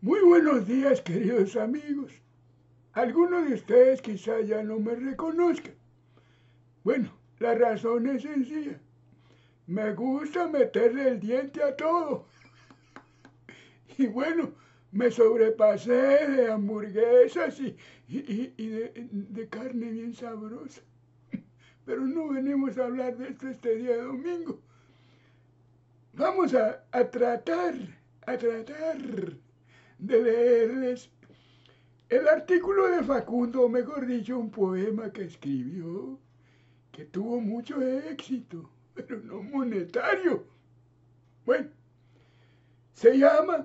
Muy buenos días, queridos amigos. Algunos de ustedes quizá ya no me reconozcan. Bueno, la razón es sencilla. Me gusta meterle el diente a todo. Y bueno, me sobrepasé de hamburguesas y de carne bien sabrosa. Pero no venimos a hablar de esto este día de domingo. Vamos a tratar de leerles el artículo de Facundo, o mejor dicho, un poema que escribió, que tuvo mucho éxito, pero no monetario. Bueno, se llama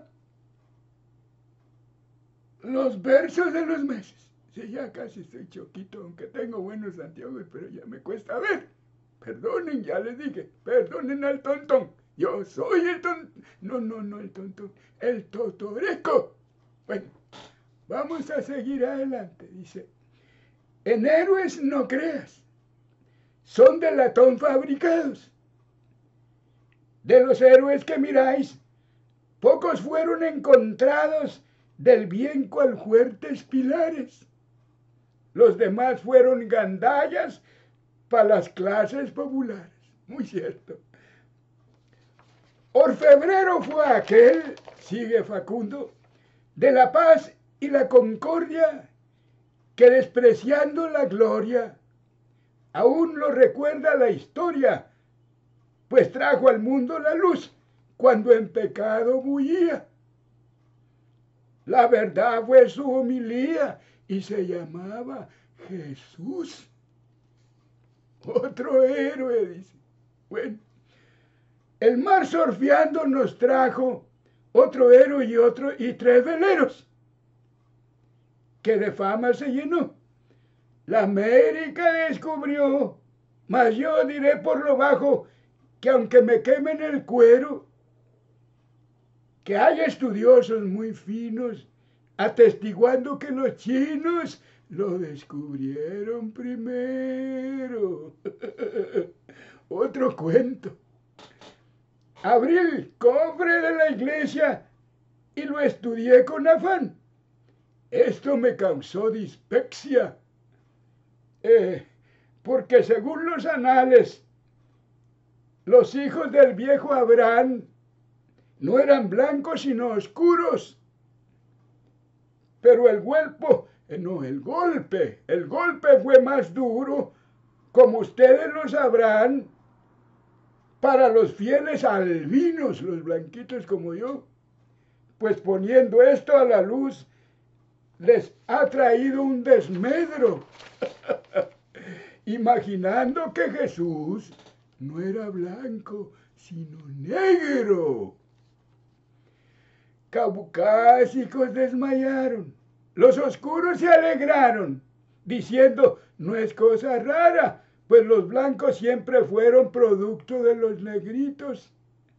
Los versos de los meses. Sí, ya casi estoy choquito, aunque tengo buenos anteojos, pero ya me cuesta ver. Perdonen, ya les dije, perdonen al tontón. Yo soy el tontón. No el tontón, el totoreco. Bueno, vamos a seguir adelante. Dice, en héroes no creas, son de latón fabricados. De los héroes que miráis, pocos fueron encontrados del bien cual fuertes pilares. Los demás fueron gandallas para las clases populares. Muy cierto. Orfebrero fue aquel, sigue Facundo, de la paz y la concordia, que despreciando la gloria, aún lo recuerda la historia, pues trajo al mundo la luz cuando en pecado bullía. La verdad fue su homilía y se llamaba Jesús. Otro héroe, dice. Bueno, el mar surfeando nos trajo otro héroe y tres veleros, que de fama se llenó. La América descubrió, mas yo diré por lo bajo que aunque me quemen el cuero, que hay estudiosos muy finos atestiguando que los chinos lo descubrieron primero. Otro cuento. Abrí el cofre de la iglesia y lo estudié con afán. Esto me causó dispepsia, porque según los anales, los hijos del viejo Abraham no eran blancos sino oscuros. Pero el golpe fue más duro, como ustedes lo sabrán, para los fieles albinos, los blanquitos como yo, pues poniendo esto a la luz, les ha traído un desmedro, imaginando que Jesús no era blanco, sino negro. Caucásicos desmayaron, los oscuros se alegraron, diciendo, no es cosa rara, pues los blancos siempre fueron producto de los negritos.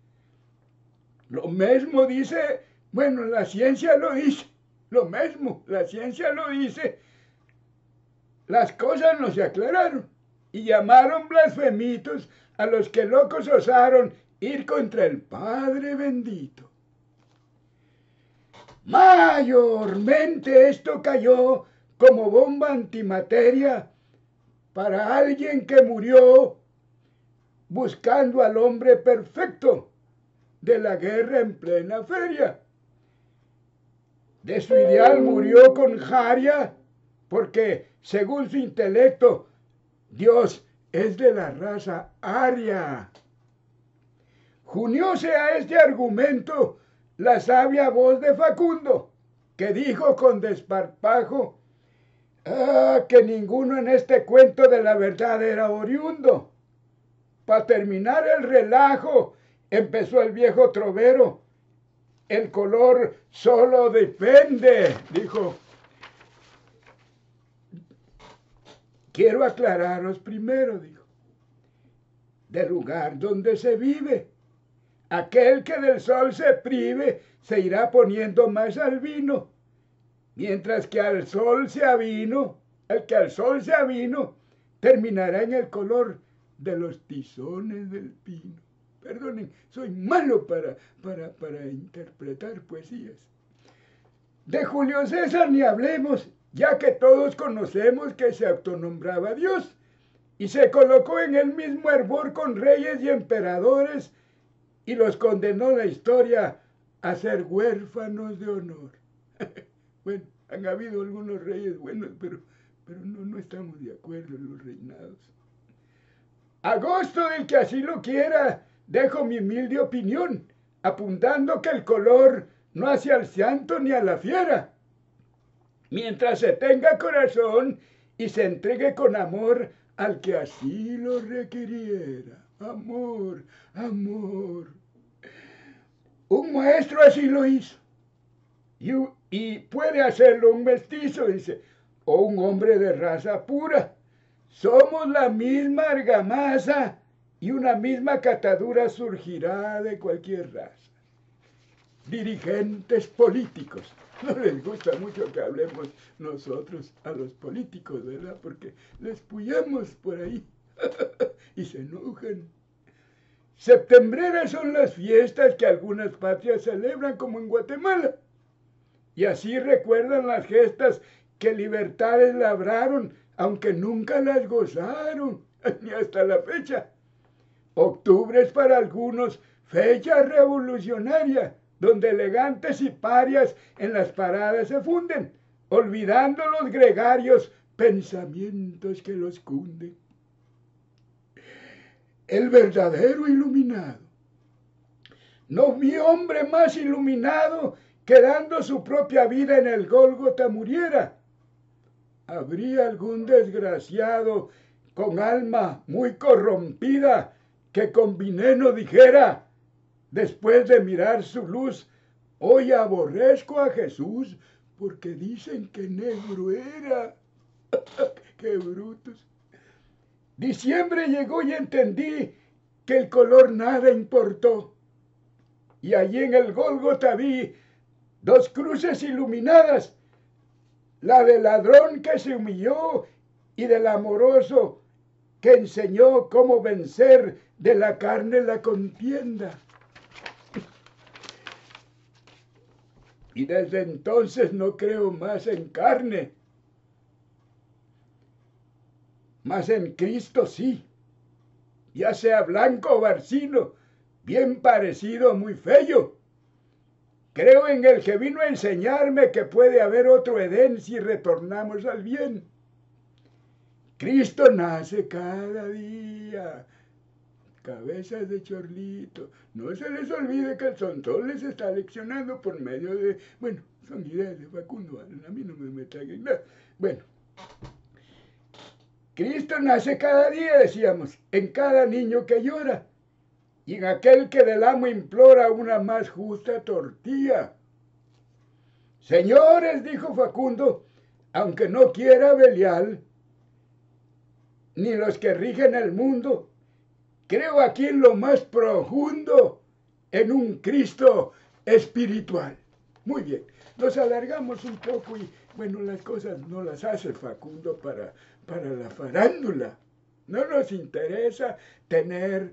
Lo mismo dice, bueno, la ciencia lo dice, lo mismo, la ciencia lo dice. Las cosas no se aclararon y llamaron blasfemitos a los que locos osaron ir contra el Padre bendito. Mayormente esto cayó como bomba antimateria para alguien que murió buscando al hombre perfecto de la guerra en plena feria. De su ideal murió con jaria porque, según su intelecto, Dios es de la raza aria. Junióse a este argumento la sabia voz de Facundo, que dijo con desparpajo que ninguno en este cuento de la verdad era oriundo. Para terminar el relajo, empezó el viejo trovero. El color solo depende, dijo. Quiero aclararos primero, dijo, del lugar donde se vive. Aquel que del sol se prive se irá poniendo más albino, mientras que al sol se avino, el que al sol se avino, terminará en el color de los tizones del pino. Perdonen, soy malo para interpretar poesías. De Julio César ni hablemos, ya que todos conocemos que se autonombraba Dios y se colocó en el mismo hervor con reyes y emperadores y los condenó la historia a ser huérfanos de honor. Bueno, han habido algunos reyes buenos, pero no estamos de acuerdo en los reinados. A gusto del que así lo quiera, dejo mi humilde opinión, apuntando que el color no hace al santo ni a la fiera. Mientras se tenga corazón y se entregue con amor al que así lo requiriera. Amor, amor. Un maestro así lo hizo. Y puede hacerlo un mestizo, dice, o un hombre de raza pura. Somos la misma argamasa y una misma catadura surgirá de cualquier raza. Dirigentes políticos. No les gusta mucho que hablemos nosotros a los políticos, ¿verdad? Porque les puyamos por ahí y se enojan. Septembreras son las fiestas que algunas patrias celebran, como en Guatemala. Y así recuerdan las gestas que libertades labraron, aunque nunca las gozaron, ni hasta la fecha. Octubre es para algunos fecha revolucionaria, donde elegantes y parias en las paradas se funden, olvidando los gregarios pensamientos que los cunden. El verdadero iluminado. No vi hombre más iluminado que dando su propia vida en el Gólgota muriera. Habría algún desgraciado con alma muy corrompida que con veneno dijera, después de mirar su luz, hoy aborrezco a Jesús porque dicen que negro era. ¡Qué brutos! Diciembre llegó y entendí que el color nada importó. Y allí en el Gólgota vi dos cruces iluminadas, la del ladrón que se humilló y del amoroso que enseñó cómo vencer de la carne la contienda. Y desde entonces no creo más en carne, mas en Cristo sí, ya sea blanco o barcino, bien parecido o muy feo. Creo en el que vino a enseñarme que puede haber otro Edén si retornamos al bien. Cristo nace cada día. Cabezas de chorlito. No se les olvide que el Sontón les está leccionando por medio de... Bueno, son ideas de Facundo, a mí no me metan en nada. Bueno, Cristo nace cada día, decíamos, en cada niño que llora y en aquel que del amo implora una más justa tortilla. Señores, dijo Facundo, aunque no quiera Belial, ni los que rigen el mundo, creo aquí en lo más profundo, en un Cristo espiritual. Muy bien, nos alargamos un poco y, bueno, las cosas no las hace Facundo para la farándula. No nos interesa tener,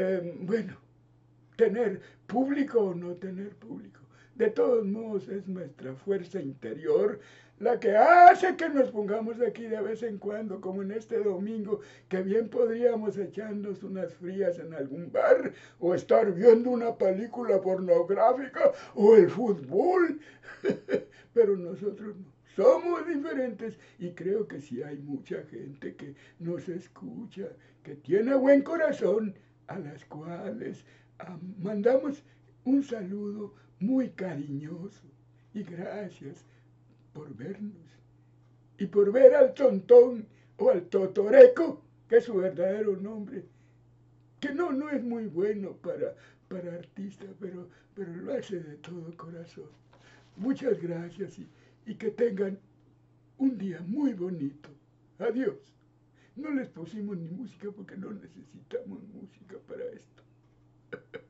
tener público o no tener público. De todos modos, es nuestra fuerza interior la que hace que nos pongamos aquí de vez en cuando, como en este domingo, que bien podríamos echarnos unas frías en algún bar, o estar viendo una película pornográfica, o el fútbol. Pero nosotros no. Somos diferentes y creo que sí hay mucha gente que nos escucha, que tiene buen corazón, a las cuales mandamos un saludo muy cariñoso y gracias por vernos y por ver al Tontón o al Totoreco, que es su verdadero nombre, que no es muy bueno para artista, pero lo hace de todo corazón. Muchas gracias y que tengan un día muy bonito. Adiós. No les pusimos ni música porque no necesitamos música para esto.